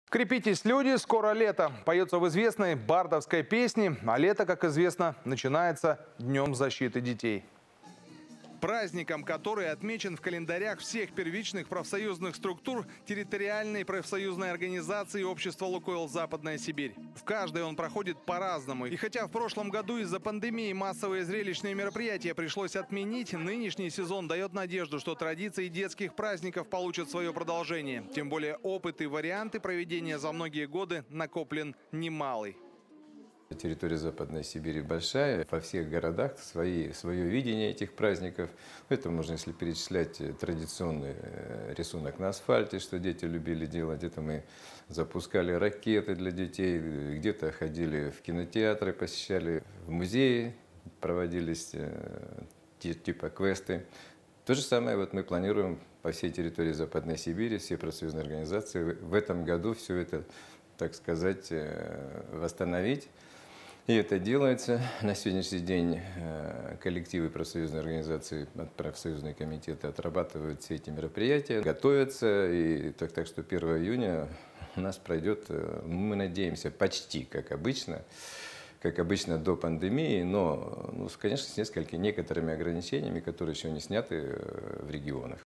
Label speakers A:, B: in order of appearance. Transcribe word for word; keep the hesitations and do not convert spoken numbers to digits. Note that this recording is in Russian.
A: Крепитесь, люди, скоро лето. Поется в известной бардовской песне, а лето, как известно, начинается Днем защиты детей. Праздником, который отмечен в календарях всех первичных профсоюзных структур территориальной профсоюзной организации общества «Лукойл Западная Сибирь». В каждой он проходит по-разному. И хотя в прошлом году из-за пандемии массовые зрелищные мероприятия пришлось отменить, нынешний сезон дает надежду, что традиции детских праздников получат свое продолжение. Тем более опыт и варианты проведения за многие годы накоплен немалый.
B: Территория Западной Сибири большая, во всех городах свои, свое видение этих праздников. Это можно, если перечислять, традиционный рисунок на асфальте, что дети любили делать. Где-то мы запускали ракеты для детей, где-то ходили в кинотеатры, посещали в музеи, проводились типа квесты. То же самое вот мы планируем по всей территории Западной Сибири, все профсоюзные организации в этом году все это, так сказать, восстановить. И это делается. На сегодняшний день коллективы профсоюзной организации, профсоюзные комитеты отрабатывают все эти мероприятия, готовятся. И так, так что первого июня у нас пройдет, мы надеемся, почти как обычно, как обычно до пандемии, но, ну, конечно, с несколькими, некоторыми ограничениями, которые еще не сняты в регионах.